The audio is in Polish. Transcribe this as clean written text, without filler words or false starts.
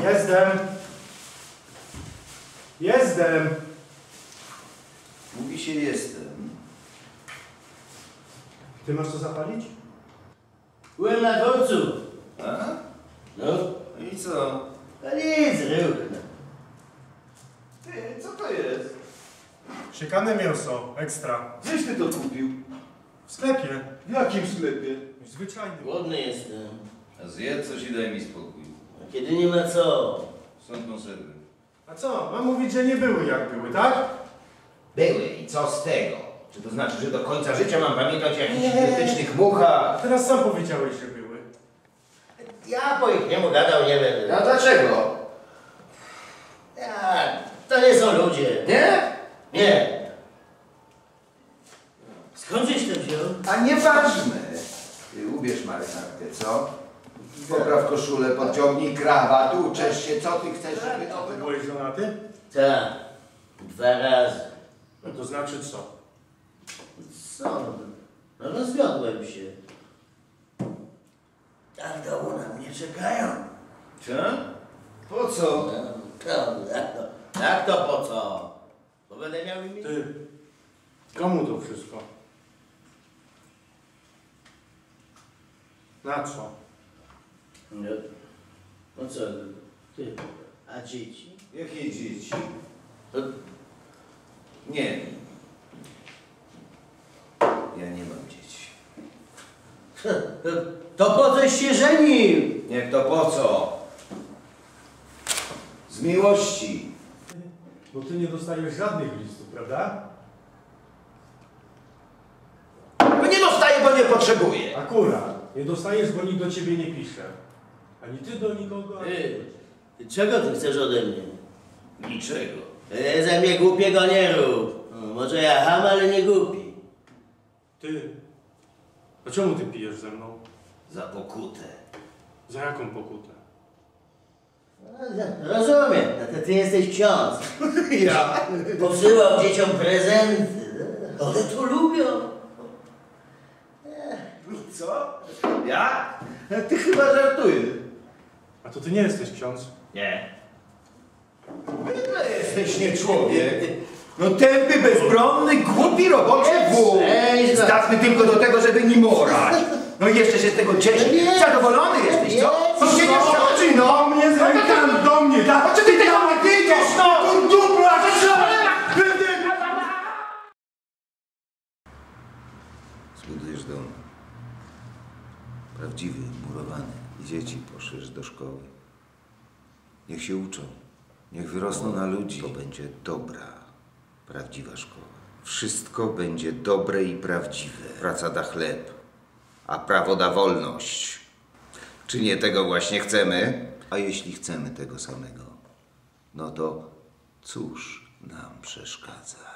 Jestem. Mówi się jestem. Ty masz co zapalić? Byłem na dworcu. A? No. I co? A nic, ruch. Ty, co to jest? Siekane mięso, ekstra. Gdzieś ty to kupił? W sklepie. W jakim sklepie? Zwyczajny. Głodny jestem. A zjedz coś i daj mi spokój. A kiedy nie ma co? Są konserwy. A co? Mam mówić, że nie były jak były, tak? Były i co z tego? Czy to znaczy, że do końca życia mam pamiętać o jakichś idiotycznych muchach? A teraz sam powiedziałeś, że były. Ja po ich niemu gadał nie będę. A dlaczego? Ja, to nie są ludzie. Nie? Nie. Skąd żeś to wziął? A nieważne. Ty ubierz marynarkę, co? Popraw koszulę, podciągnij krawat, uczesz się, co ty chcesz, żeby to było? Byłeś żonaty? Tak. 2 razy. No to znaczy co? Co? No rozwiodłem się. A w domu na mnie czekają. Co? Po co? Jak to po co? Bo będę miał imię? Ty. Komu to wszystko? Na co? No co? Ty. A dzieci? Jakie dzieci? To, Nie. Ja nie mam dzieci. to po coś się żenił? Jak to po co? Z miłości. Bo ty nie dostajesz żadnych listów, prawda? No nie dostaję, bo nie potrzebuję. Akurat. Nie dostajesz, bo nikt do ciebie nie pisze. Ani ty do nikogo. Ty, czego ty chcesz ode mnie? Niczego. Ze mnie głupiego nie rób. Może ja ham, ale nie głupi. Ty. A czemu ty pijesz ze mną? Za pokutę. Za jaką pokutę? Rozumiem, no to ty jesteś ksiądz. Ja? Posyłał dzieciom prezenty. One to lubią. Co? Ja? Ty chyba żartujesz. A to ty nie jesteś ksiądz. Nie. No jesteś nie człowiek. No tępy, bezbronny, głupi roboczy wół. Zdawny tylko do tego, żeby nim orać. No i jeszcze się z tego cieszy. Zadowolony jesteś, co? No się nie szkodzi, no. Do mnie z rękami, do mnie, tak? A czy ty tego nie widzisz, no? Dupla, Zbudujesz dom. Prawdziwy, murowany. I dzieci poszłeś do szkoły. Niech się uczą. Niech wyrosną na ludzi. To będzie dobra, prawdziwa szkoła. Wszystko będzie dobre i prawdziwe. Praca da chleb, a prawo da wolność. Czy nie tego właśnie chcemy? A jeśli chcemy tego samego, no to cóż nam przeszkadza?